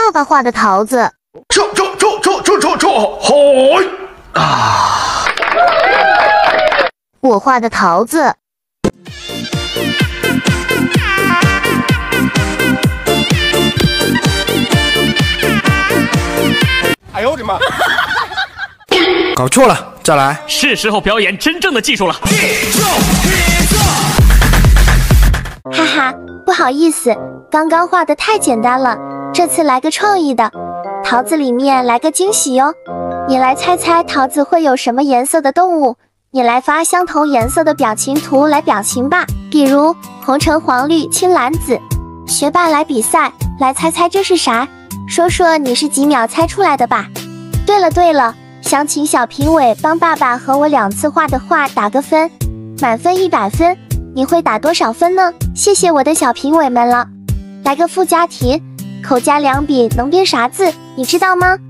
爸爸画的桃子。 这，嗨啊！ 我画的桃子。 哎呦我的妈！ 搞错了，再来。 是时候表演真正的技术了。 哈哈，不好意思，刚刚画的太简单了，这次来个创意的，桃子里面来个惊喜哟。你来猜猜桃子会有什么颜色的动物？你来发相同颜色的表情图来表情吧，比如红橙黄绿青蓝紫。学霸来比赛，来猜猜这是啥？说说你是几秒猜出来的吧。对了，想请小评委帮爸爸和我2次画的画打个分，满分100分，你会打多少分呢？谢谢我的小评委们了。来个附加题，口加2笔能编啥字？你知道吗？